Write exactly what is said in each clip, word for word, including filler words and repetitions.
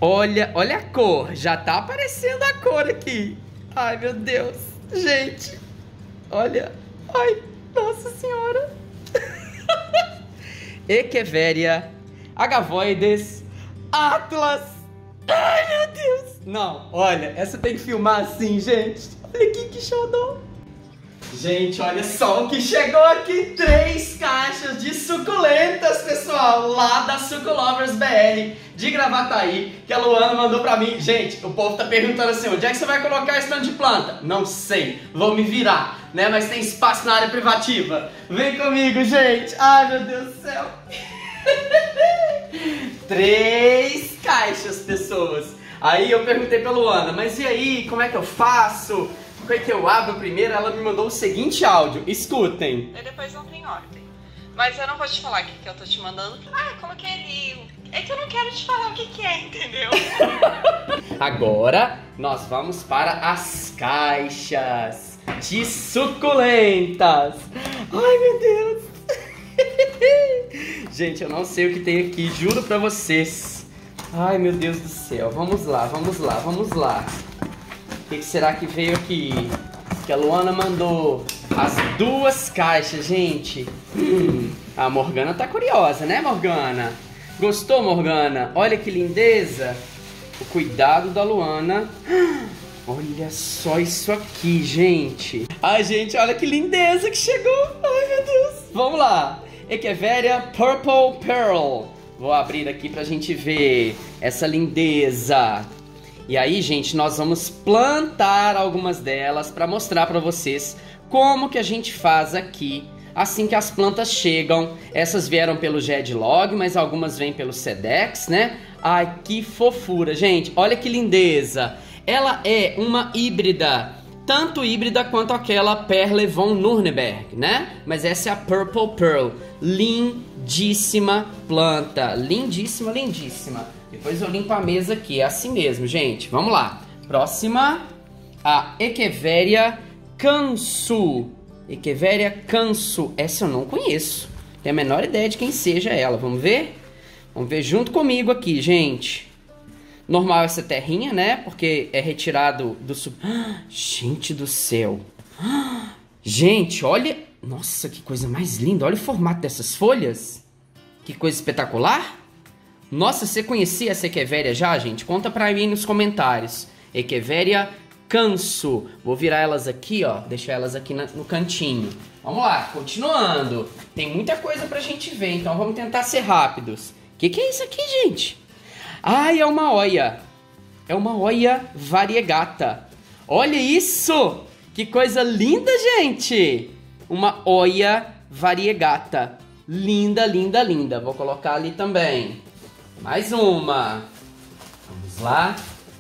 Olha, olha a cor. Já tá aparecendo a cor aqui. Ai, meu Deus. Gente, olha. Ai, nossa senhora. Echeveria, Agavoides, Atlas. Ai, meu Deus. Não, olha, essa tem que filmar assim, gente. Olha aqui que xodó. Gente, olha só o que chegou aqui. Três caixas de suculentas, pessoal. Lá da Suculovers B R, de Gravataí, que a Luana mandou pra mim. Gente, o povo tá perguntando assim, onde é que você vai colocar esse tanto de planta? Não sei, vou me virar, né? Mas tem espaço na área privativa. Vem comigo, gente. Ai, meu Deus do céu. Três caixas, pessoas. Aí eu perguntei pra Luana, mas e aí, como é que eu faço? Como é que eu abro primeiro? Ela me mandou o seguinte áudio, escutem. E depois não tem ordem. Mas eu não vou te falar o que, que eu tô te mandando. Ah, coloquei ali. É que eu não quero te falar o que, que é, entendeu? Agora nós vamos para as caixas de suculentas. Ai, meu Deus. Gente, eu não sei o que tem aqui, juro pra vocês. Ai, meu Deus do céu. Vamos lá, vamos lá, vamos lá. O que, que será que veio aqui? Que a Luana mandou as duas caixas, gente. Hum, a Morgana tá curiosa, né, Morgana? Gostou, Morgana? Olha que lindeza. O cuidado da Luana. Olha só isso aqui, gente. Ai, gente, olha que lindeza que chegou. Ai, meu Deus. Vamos lá. Echeveria Purple Pearl. Vou abrir aqui pra gente ver essa lindeza. E aí, gente, nós vamos plantar algumas delas para mostrar para vocês como que a gente faz aqui assim que as plantas chegam. Essas vieram pelo Gedlog, mas algumas vêm pelo Sedex, né? Ai, que fofura, gente. Olha que lindeza. Ela é uma híbrida, tanto híbrida quanto aquela Perle von Nürnberg, né? Mas essa é a Purple Pearl. Lindíssima planta. Lindíssima, lindíssima. Depois eu limpo a mesa aqui, é assim mesmo, gente. Vamos lá. Próxima, a Echeveria Kansu. Echeveria Kansu. Essa eu não conheço. Tenho a menor ideia de quem seja ela. Vamos ver? Vamos ver junto comigo aqui, gente. Normal essa terrinha, né? Porque é retirado do sub... Ah, gente do céu. Ah, gente, olha... Nossa, que coisa mais linda. Olha o formato dessas folhas. Que coisa espetacular. Nossa, você conhecia essa Echeveria já, gente? Conta pra mim nos comentários. Echeveria Kansu. Vou virar elas aqui, ó. Deixar elas aqui na, no cantinho. Vamos lá, continuando. Tem muita coisa pra gente ver, então vamos tentar ser rápidos. O que, que é isso aqui, gente? Ah, é uma oia. É uma oia variegata. Olha isso! Que coisa linda, gente! Uma oia variegata. Linda, linda, linda. Vou colocar ali também. Mais uma. Vamos lá.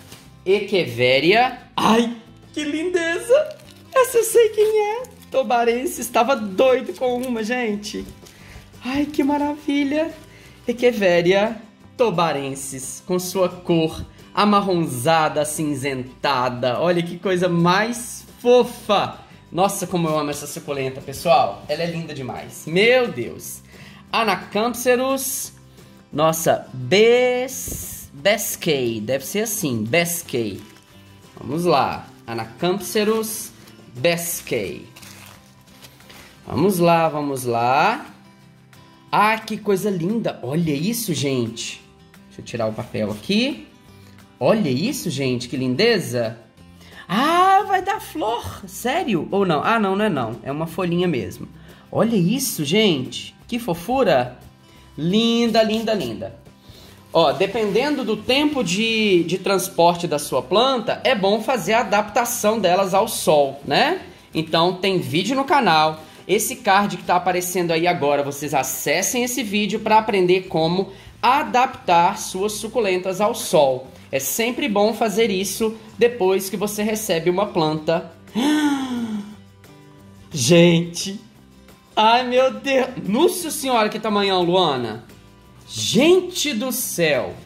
Echeveria. Ai, que lindeza! Essa eu sei quem é. Tobarense. Estava doido com uma, gente. Ai, que maravilha. Echeveria tobarensis. Com sua cor amarronzada, acinzentada. Olha que coisa mais fofa. Nossa, como eu amo essa suculenta, pessoal. Ela é linda demais. Meu Deus. Anacampserus. Nossa, Bes... Beskei, deve ser assim, Beskei. Vamos lá, Anacampserus Beskei. Vamos lá, vamos lá. Ah, que coisa linda, olha isso, gente. Deixa eu tirar o papel aqui. Olha isso, gente, que lindeza. Ah, vai dar flor, sério? Ou não? Ah, não, não é não, é uma folhinha mesmo. Olha isso, gente, que fofura. Linda, linda, linda. Ó, dependendo do tempo de, de transporte da sua planta, é bom fazer a adaptação delas ao sol, né? Então tem vídeo no canal. Esse card que tá aparecendo aí agora, vocês acessem esse vídeo para aprender como adaptar suas suculentas ao sol. É sempre bom fazer isso depois que você recebe uma planta. Gente... Ai, meu Deus. Nossa senhora, que tamanhão, Luana. Gente do céu.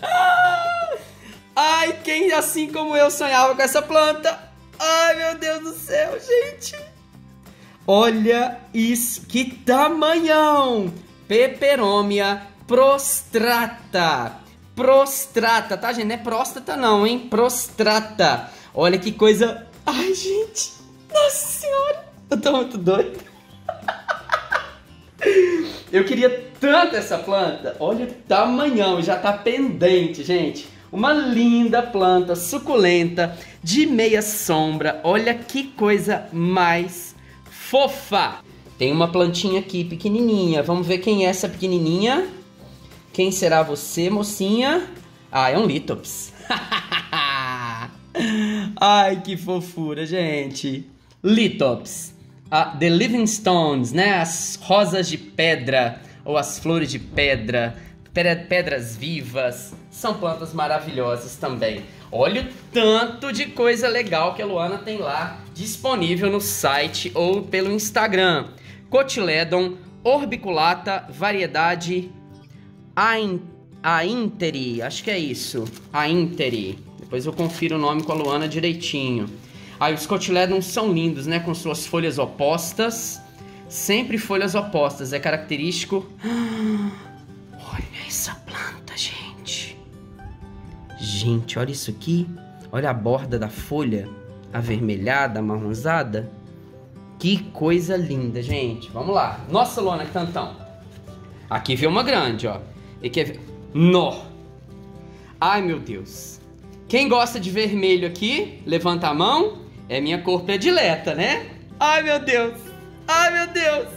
Ai, quem assim como eu sonhava com essa planta. Ai, meu Deus do céu, gente. Olha isso, que tamanhão. Peperomia prostrata. prostrata, tá, gente? Não é próstata não, hein? Prostrata. Olha que coisa... Ai, gente. Nossa senhora. Eu tô muito doido. Eu queria tanto essa planta. Olha o tamanhão, já tá pendente, gente. Uma linda planta suculenta de meia sombra. Olha que coisa mais fofa. Tem uma plantinha aqui pequenininha. Vamos ver quem é essa pequenininha. Quem será você, mocinha? Ah, é um Lithops. Ai, que fofura, gente. Lithops. Ah, the Living Stones, né? As rosas de pedra ou as flores de pedra. Pedras vivas. São plantas maravilhosas também. Olha o tanto de coisa legal que a Luana tem lá disponível no site ou pelo Instagram. Cotyledon orbiculata, variedade Ainteri, acho que é isso, Ainteri. Depois eu confiro o nome com a Luana direitinho. Aí os Cotyledons são lindos, né, com suas folhas opostas. Sempre folhas opostas, é característico. Olha essa planta, gente. Gente, olha isso aqui. Olha a borda da folha, avermelhada, amarronzada. Que coisa linda, gente. Vamos lá. Nossa, Luana, que tantão. Aqui veio uma grande, ó. E quer ver? Nó. Ai, meu Deus. Quem gosta de vermelho aqui, levanta a mão. É minha cor predileta, né? Ai, meu Deus. Ai, meu Deus.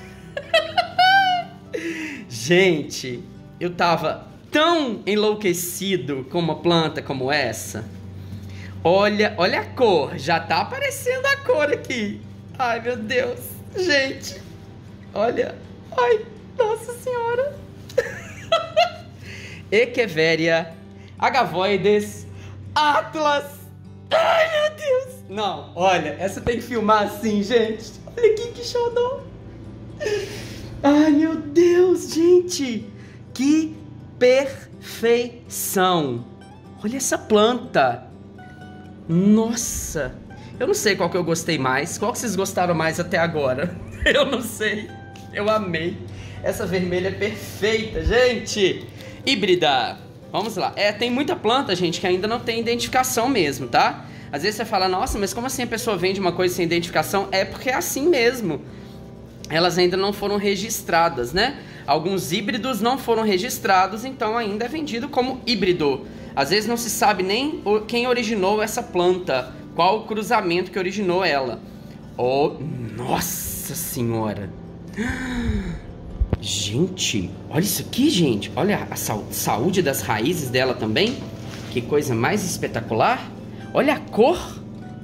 Gente, eu tava tão enlouquecido com uma planta como essa. Olha, olha a cor. Já tá aparecendo a cor aqui. Ai, meu Deus. Gente, olha. Ai, nossa senhora. Echeveria agavoides Atlas. Ai, meu Deus. Não, olha, essa tem que filmar assim, gente. Olha aqui que xodó. Ai, meu Deus, gente. Que perfeição. Olha essa planta. Nossa. Eu não sei qual que eu gostei mais. Qual que vocês gostaram mais até agora? Eu não sei. Eu amei. Essa vermelha é perfeita, gente. Híbrida. Vamos lá. É, tem muita planta, gente, que ainda não tem identificação mesmo, tá? Às vezes você fala, nossa, mas como assim a pessoa vende uma coisa sem identificação? É porque é assim mesmo. Elas ainda não foram registradas, né? Alguns híbridos não foram registrados, então ainda é vendido como híbrido. Às vezes não se sabe nem quem originou essa planta. Qual o cruzamento que originou ela? Oh, nossa senhora! Gente, olha isso aqui, gente. Olha a saúde das raízes dela também. Que coisa mais espetacular. Olha a cor.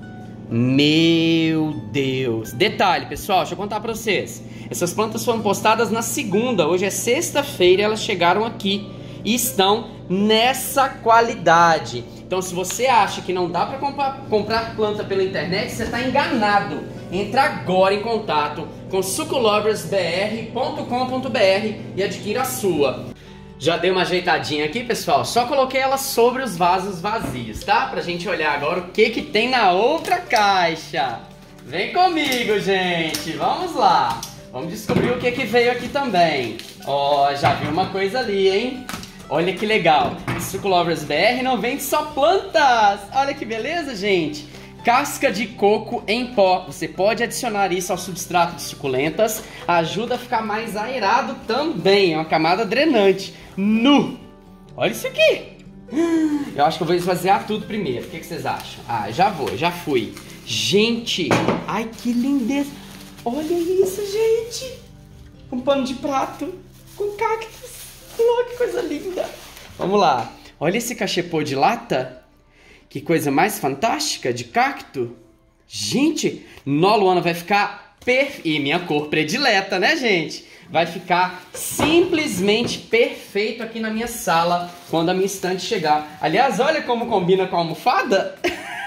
Meu Deus. Detalhe, pessoal, deixa eu contar pra vocês. Essas plantas foram postadas na segunda. Hoje é sexta-feira e elas chegaram aqui. E estão nessa qualidade. Então, se você acha que não dá para comprar, comprar planta pela internet, você está enganado. Entra agora em contato com suculovers b r ponto com ponto b r e adquira a sua. Já dei uma ajeitadinha aqui, pessoal. Só coloquei ela sobre os vasos vazios, tá? Pra gente olhar agora o que que tem na outra caixa. Vem comigo, gente. Vamos lá. Vamos descobrir o que que veio aqui também. Ó, oh, já vi uma coisa ali, hein? Olha que legal, Suculovers B R não vende só plantas. Olha que beleza, gente. Casca de coco em pó. Você pode adicionar isso ao substrato de suculentas. Ajuda a ficar mais aerado também. É uma camada drenante. Nu! Olha isso aqui. Eu acho que eu vou esvaziar tudo primeiro. O que que vocês acham? Ah, já vou, já fui. Gente, ai que lindeza. Olha isso, gente. Um pano de prato com cactos. Oh, que coisa linda. Vamos lá. Olha esse cachepô de lata. Que coisa mais fantástica de cacto. Gente, nó, Luana, vai ficar perfeito. E minha cor predileta, né, gente? Vai ficar simplesmente perfeito aqui na minha sala quando a minha estante chegar. Aliás, olha como combina com a almofada.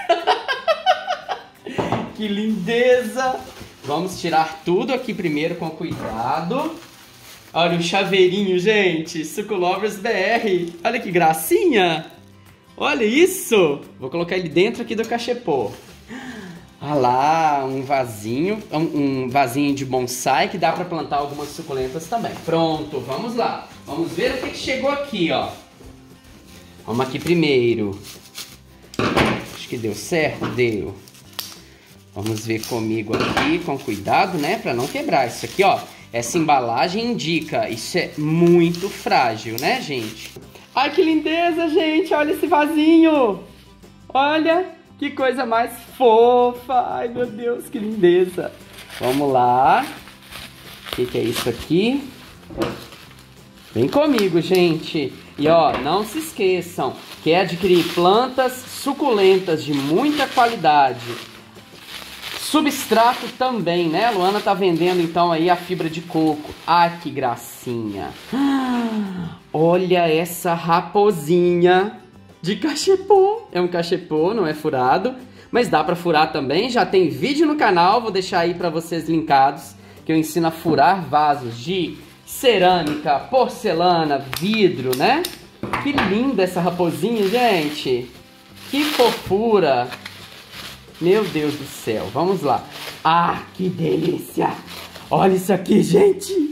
Que lindeza. Vamos tirar tudo aqui primeiro com cuidado. Olha o chaveirinho, gente. Suculovers B R. Olha que gracinha. Olha isso. Vou colocar ele dentro aqui do cachepô. Olha lá, um vasinho. Um, um vasinho de bonsai que dá para plantar algumas suculentas também. Pronto, vamos lá. Vamos ver o que, que chegou aqui, ó. Vamos aqui primeiro. Acho que deu certo? Deu. Vamos ver comigo aqui, com cuidado, né? Pra não quebrar. Isso aqui, ó. Essa embalagem indica. Isso é muito frágil, né, gente? Ai, que lindeza, gente. Olha esse vasinho. Olha, que coisa mais fofa. Ai, meu Deus, que lindeza. Vamos lá. O que, que é isso aqui? Vem comigo, gente. E ó, não se esqueçam, quer adquirir plantas suculentas de muita qualidade. Substrato também, né? A Luana tá vendendo então aí a fibra de coco. Ai, que gracinha. Olha essa raposinha de cachepô. É um cachepô, não é furado, mas dá pra furar também. Já tem vídeo no canal, vou deixar aí pra vocês linkados, que eu ensino a furar vasos de cerâmica, porcelana, vidro, né? Que linda essa raposinha, gente. Que fofura. Meu Deus do céu, vamos lá. Ah, que delícia. Olha isso aqui, gente.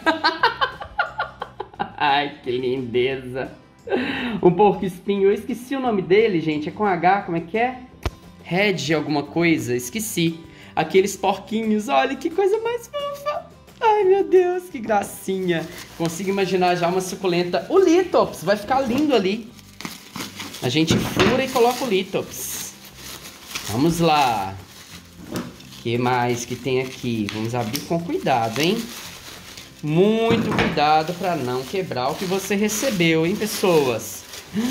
Ai, que lindeza. Um porco-espinho, eu esqueci o nome dele, gente. É com H, como é que é? Red alguma coisa, esqueci. Aqueles porquinhos, olha que coisa mais fofa. Ai, meu Deus, que gracinha. Consigo imaginar já uma suculenta. O Lithops, vai ficar lindo ali. A gente fura e coloca o Lithops. Vamos lá. O que mais que tem aqui? Vamos abrir com cuidado, hein? Muito cuidado para não quebrar o que você recebeu, hein, pessoas?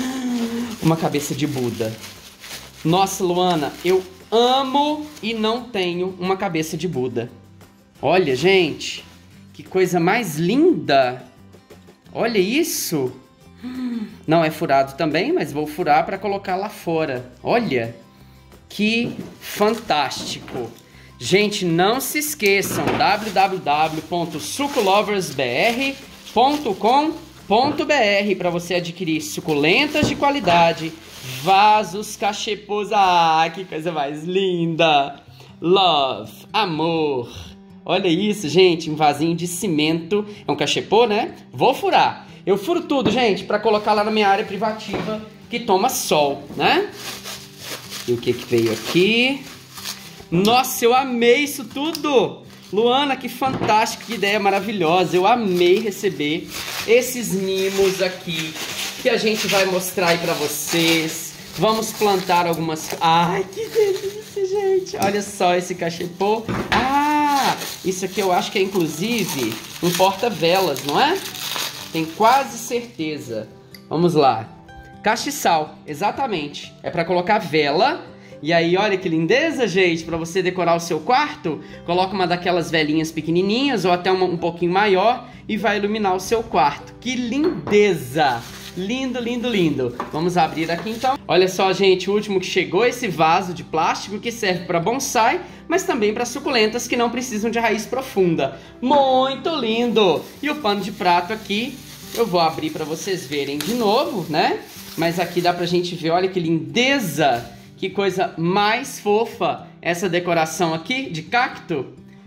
Uma cabeça de Buda. Nossa, Luana, eu amo e não tenho uma cabeça de Buda. Olha, gente, que coisa mais linda. Olha isso. Não é furado também, mas vou furar para colocar lá fora. Olha, que fantástico. Gente, não se esqueçam, w w w ponto suculovers b r ponto com ponto b r para você adquirir suculentas de qualidade, vasos, cachepôs. Ah, que coisa mais linda. Love, amor. Olha isso, gente, um vasinho de cimento. É um cachepô, né? Vou furar. Eu furo tudo, gente, para colocar lá na minha área privativa que toma sol, né? E o que que veio aqui? Nossa, eu amei isso tudo! Luana, que fantástico, que ideia maravilhosa. Eu amei receber esses mimos aqui que a gente vai mostrar aí pra vocês. Vamos plantar algumas... Ai, que delícia, gente! Olha só esse cachepô. Ah, isso aqui eu acho que é inclusive um porta-velas, não é? Tenho quase certeza. Vamos lá. Castiçal, exatamente. É pra colocar vela. E aí, olha que lindeza, gente, para você decorar o seu quarto, coloca uma daquelas velinhas pequenininhas ou até uma, um pouquinho maior e vai iluminar o seu quarto. Que lindeza! Lindo, lindo, lindo. Vamos abrir aqui então. Olha só, gente, o último que chegou, esse vaso de plástico que serve para bonsai, mas também para suculentas que não precisam de raiz profunda. Muito lindo! E o pano de prato aqui, eu vou abrir para vocês verem de novo, né? Mas aqui dá pra gente ver, olha que lindeza! Que coisa mais fofa essa decoração aqui de cacto.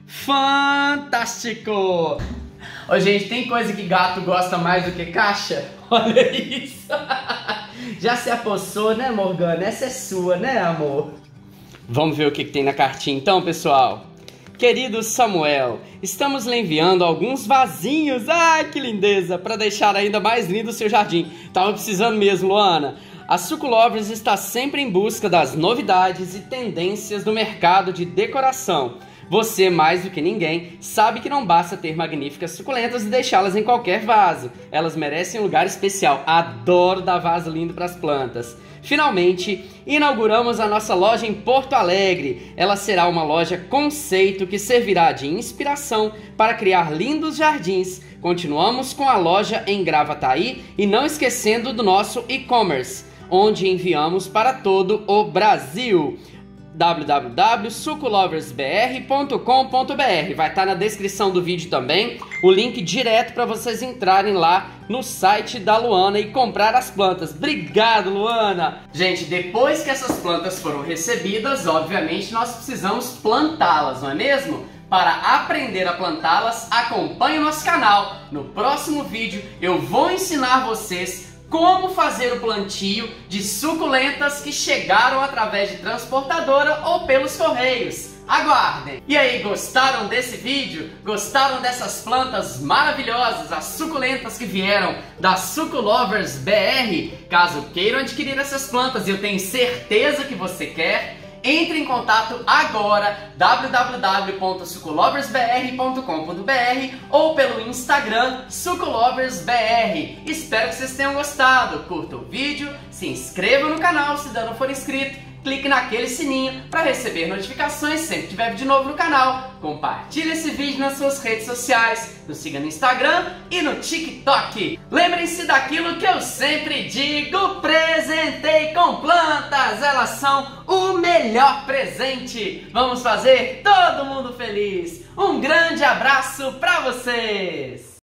Fantástico! Ô, gente, tem coisa que gato gosta mais do que caixa? Olha isso! Já se apossou, né, Morgana? Essa é sua, né, amor? Vamos ver o que, que tem na cartinha então, pessoal. Querido Samuel, estamos lhe enviando alguns vasinhos. Ai, que lindeza! Para deixar ainda mais lindo o seu jardim. Tava precisando mesmo, Luana. A Suculovers está sempre em busca das novidades e tendências do mercado de decoração. Você, mais do que ninguém, sabe que não basta ter magníficas suculentas e deixá-las em qualquer vaso. Elas merecem um lugar especial. Adoro dar vaso lindo para as plantas. Finalmente, inauguramos a nossa loja em Porto Alegre. Ela será uma loja conceito que servirá de inspiração para criar lindos jardins. Continuamos com a loja em Gravataí e não esquecendo do nosso e-commerce, onde enviamos para todo o Brasil. w w w ponto suculovers b r ponto com ponto b r. Vai estar na descrição do vídeo também o link direto para vocês entrarem lá no site da Luana e comprar as plantas. Obrigado, Luana! Gente, depois que essas plantas foram recebidas, obviamente nós precisamos plantá-las, não é mesmo? Para aprender a plantá-las, acompanhe o nosso canal. No próximo vídeo eu vou ensinar vocês como fazer o plantio de suculentas que chegaram através de transportadora ou pelos correios. Aguardem! E aí, gostaram desse vídeo? Gostaram dessas plantas maravilhosas, as suculentas que vieram da Suculovers B R? Caso queiram adquirir essas plantas, e eu tenho certeza que você quer, entre em contato agora, w w w ponto suculovers b r ponto com ponto b r ou pelo Instagram Suculovers B R. Espero que vocês tenham gostado. Curta o vídeo, se inscreva no canal se ainda não for inscrito, clique naquele sininho para receber notificações sempre que tiver de novo no canal. Compartilhe esse vídeo nas suas redes sociais, nos siga no Instagram e no TikTok. Lembrem-se daquilo que eu sempre digo: presentei com plantas, elas são o melhor presente. Vamos fazer todo mundo feliz. Um grande abraço para vocês!